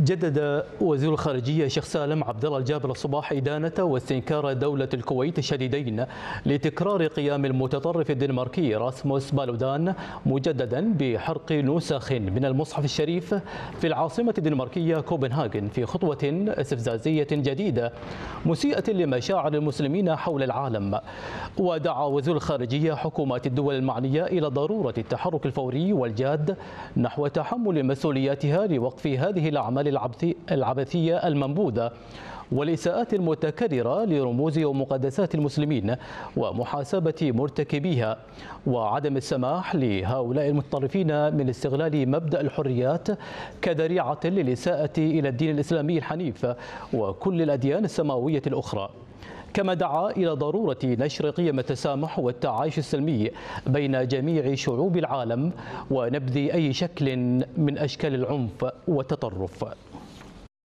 جدد وزير الخارجية الشيخ سالم عبد الله الجابر الصباح إدانة واستنكار دولة الكويت الشديدين لتكرار قيام المتطرف الدنماركي راسموس بالودان مجددا بحرق نسخ من المصحف الشريف في العاصمة الدنماركية كوبنهاغن في خطوة استفزازية جديدة مسيئة لمشاعر المسلمين حول العالم. ودعا وزير الخارجية حكومات الدول المعنية إلى ضرورة التحرك الفوري والجاد نحو تحمل مسؤولياتها لوقف هذه الأعمال العبثية المنبوذة والإساءات المتكررة لرموز ومقدسات المسلمين ومحاسبة مرتكبيها، وعدم السماح لهؤلاء المتطرفين من استغلال مبدأ الحريات كذريعة للإساءة إلى الدين الإسلامي الحنيف وكل الأديان السماوية الأخرى. كما دعا إلى ضرورة نشر قيم التسامح والتعايش السلمي بين جميع شعوب العالم ونبذ أي شكل من أشكال العنف والتطرف.